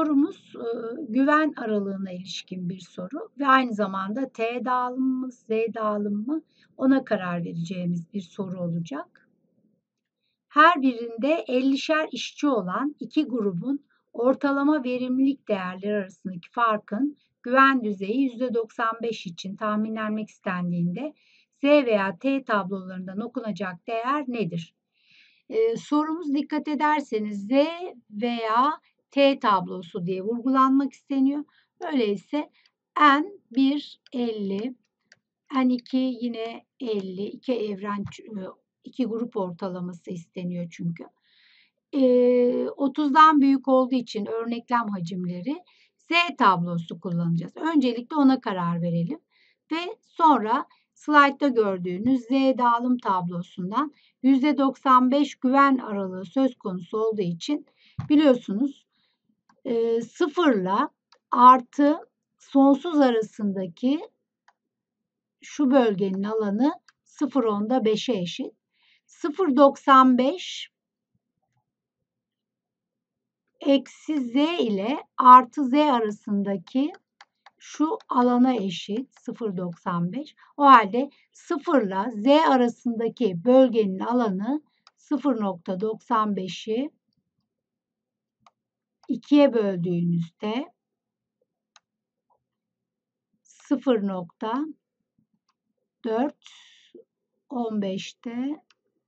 Sorumuz güven aralığına ilişkin bir soru ve aynı zamanda T dağılımı mı, Z dağılımı mı ona karar vereceğimiz bir soru olacak. Her birinde 50'şer işçi olan iki grubun ortalama verimlilik değerleri arasındaki farkın güven düzeyi %95 için tahminlenmek istendiğinde Z veya T tablolarından okunacak değer nedir? Sorumuz dikkat ederseniz Z veya T tablosu diye vurgulanmak isteniyor. Öyleyse N1 50, N2 yine 50, iki grup ortalaması isteniyor çünkü. 30'dan büyük olduğu için örneklem hacimleri Z tablosu kullanacağız. Öncelikle ona karar verelim ve sonra slaytta gördüğünüz Z dağılım tablosundan %95 güven aralığı söz konusu olduğu için biliyorsunuz sıfırla artı sonsuz arasındaki şu bölgenin alanı 0,10'da 5'e eşit. 0,95 eksi Z ile artı Z arasındaki şu alana eşit 0,95. O halde 0 ile Z arasındaki bölgenin alanı 0,95'i 2'ye böldüğünüzde 0,415'te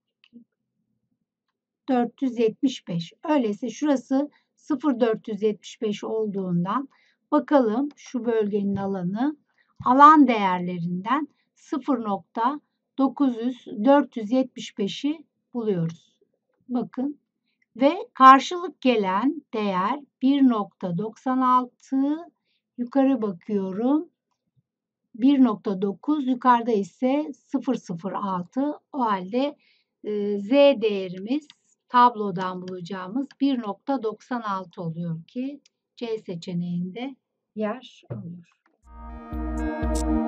475. Öyleyse şurası 0,475 olduğundan bakalım şu bölgenin alanı alan değerlerinden 0,475'i buluyoruz. Bakın ve karşılık gelen değer 1,96, yukarı bakıyorum 1,9, yukarıda ise 0,06. O halde Z değerimiz tablodan bulacağımız 1,96 oluyor ki C seçeneğinde yer alıyor.